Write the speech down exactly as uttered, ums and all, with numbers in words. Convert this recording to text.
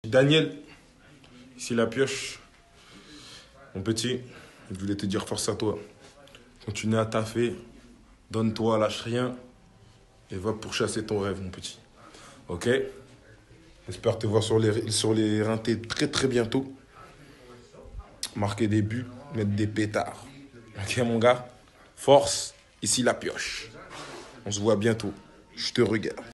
Daniel, ici la pioche. Mon petit, je voulais te dire force à toi. Continue à taffer, donne-toi, lâche rien et va pourchasser ton rêve, mon petit. Ok? J'espère te voir sur les, sur les rintés très très bientôt. Marquer des buts, mettre des pétards. Ok, mon gars? Force, ici la pioche. On se voit bientôt. Je te regarde.